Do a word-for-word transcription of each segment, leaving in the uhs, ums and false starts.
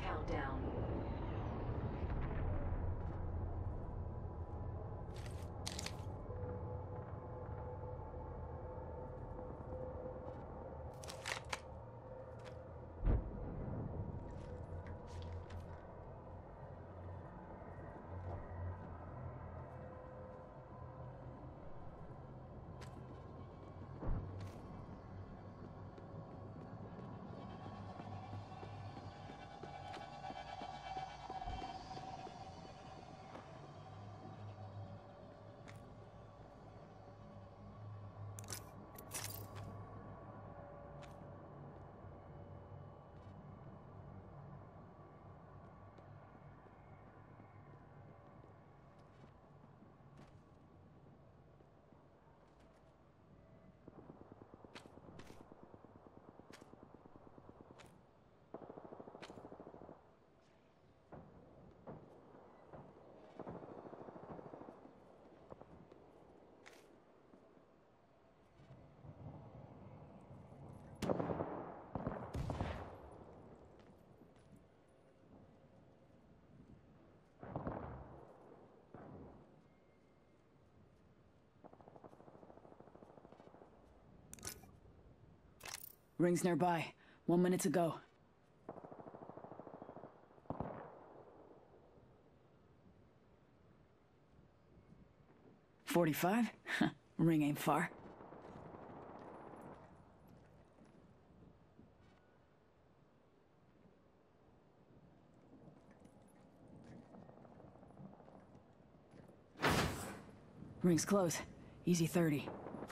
countdown. Rings nearby. One minute to go. Forty-five? Ring ain't far. Ring's close. Easy thirty.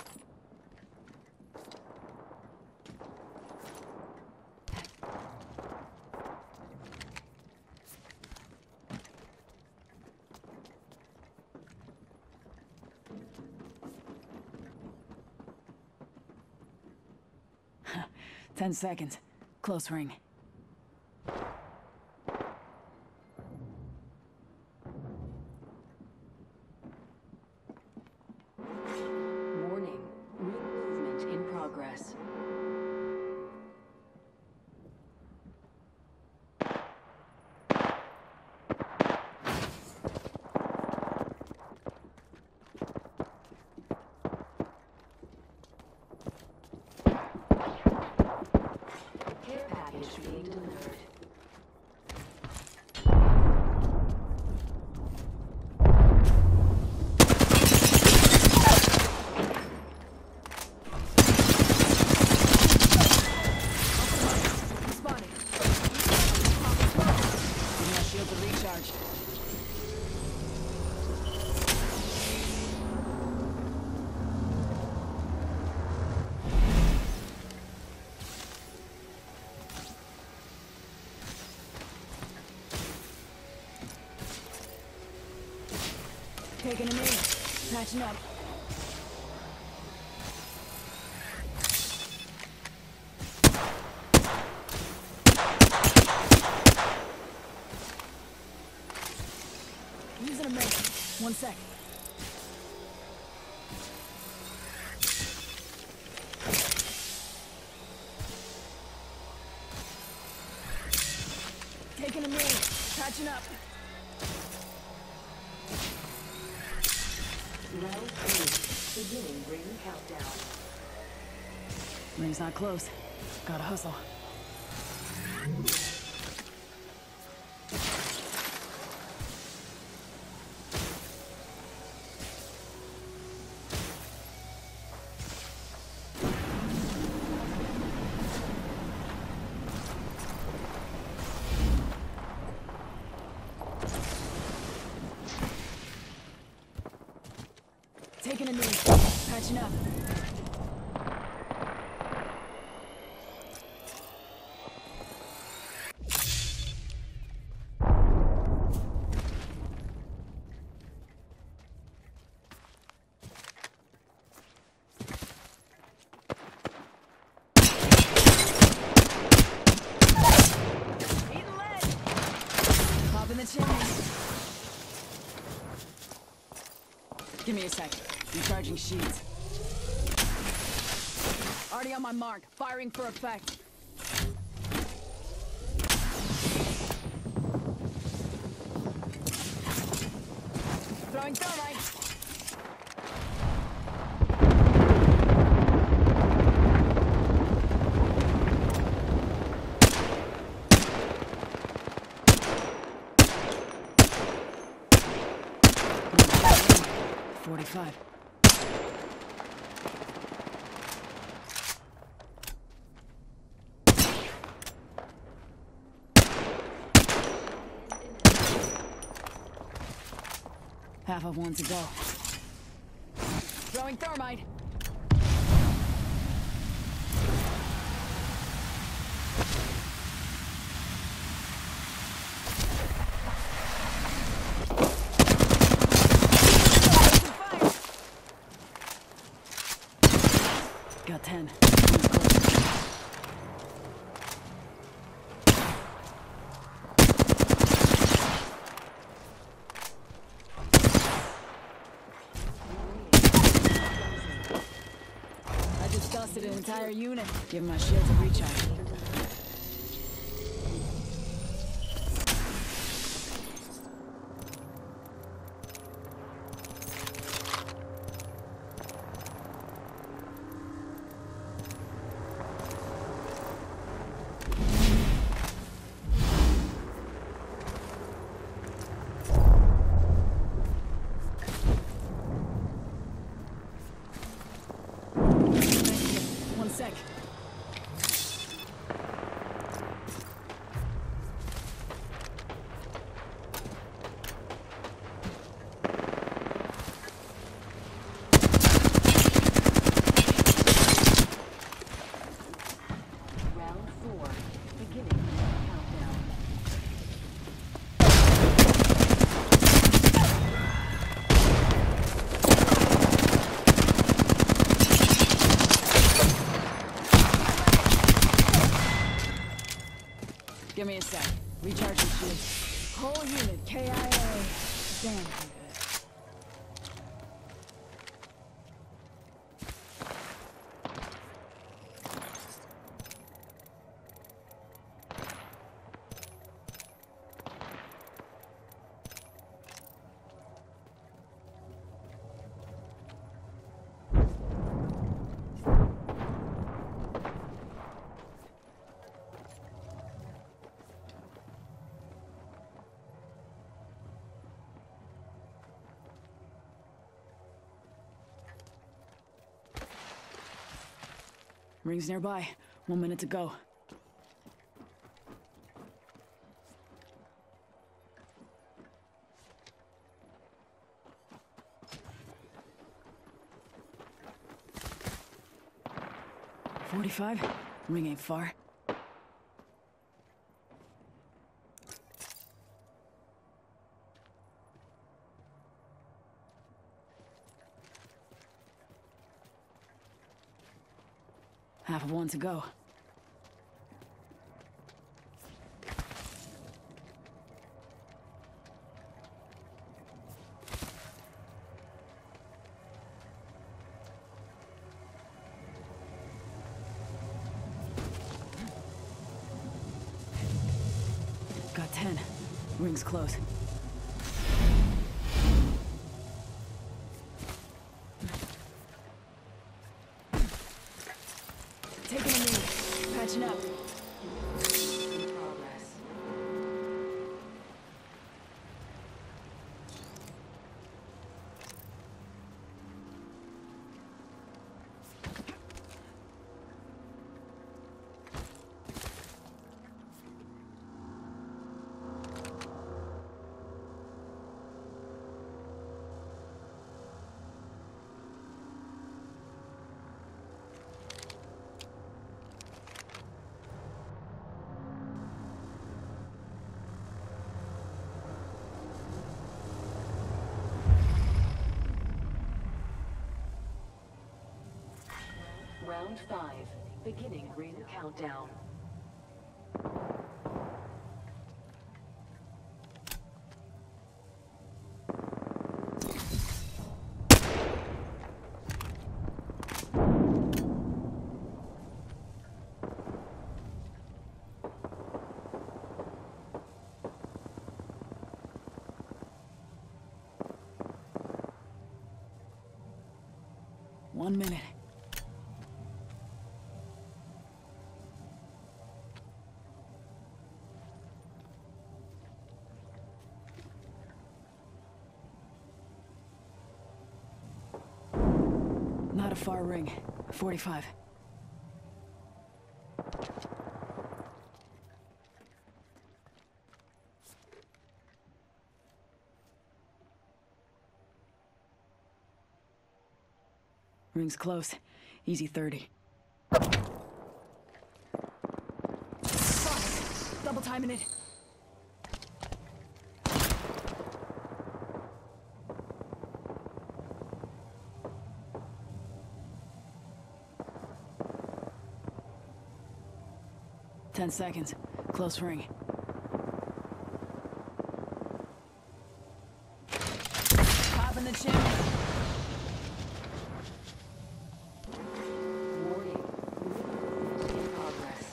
Ten seconds. Close ring. Warning. Ring movement in progress. Care package being delivered. Spotted. Give my shield to recharge. Taking a minute. Patching up. Using a minute. One sec. Taking a minute. Patching up. Round three. Beginning ring countdown. Ring's not close. Gotta hustle. Taking a knee. Patching up. Eating lead. Pop in the chimney. Give me a sec. Recharging shields. Already on my mark. Firing for effect. Throwing thermite! forty-five. Half of one to go. Throwing thermite! Got ten. I just dusted an entire unit. Give my shields a recharge. One sec. Round four, beginning countdown. Give me a sec. Recharging shields. Whole unit, K I A. Damn good. Rings nearby. One minute to go. Forty-five. Ring ain't far. Half of one to go. Got ten. Ring's close. Taking a knee. Patching up. In progress. Round five, beginning ring countdown. One minute. Not a far ring. forty-five. Ring's close. Easy thirty. Fuck! Double timing it. Ten seconds. Close ring. Popping the chimney. Warning. Movement in progress.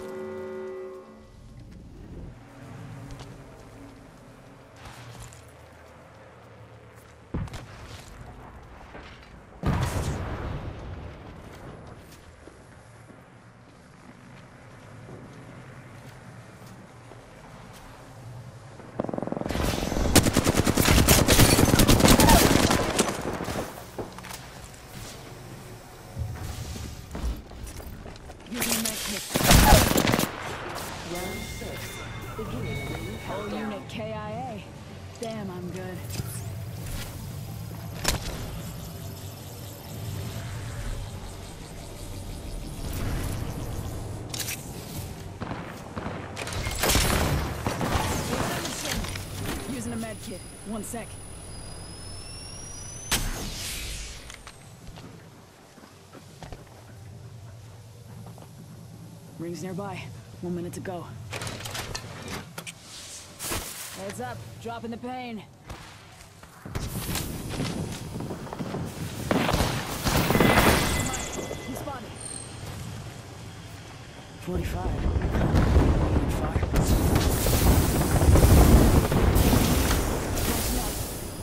Round six. Beginning ring Whole countdown. unit K I A. Damn, I'm good. Using a med kit. One sec. Ring's nearby. One minute to go. Heads up. Dropping the pain. He's spotted. forty-five. Fire. Catching up.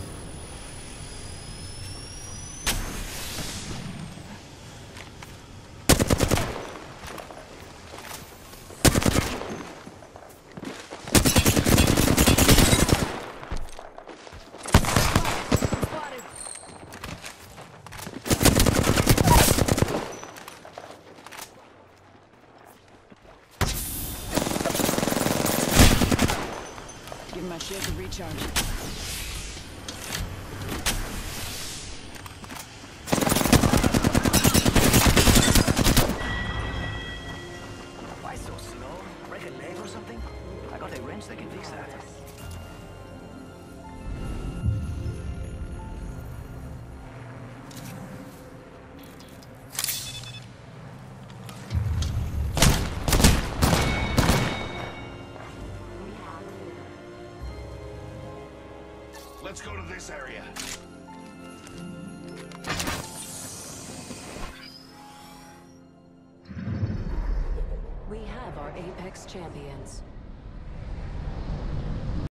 Spotted. Give my shield a recharge. Why so slow? Break a leg or something? I got a wrench that can fix that. Let's go to this area. We have our Apex champions.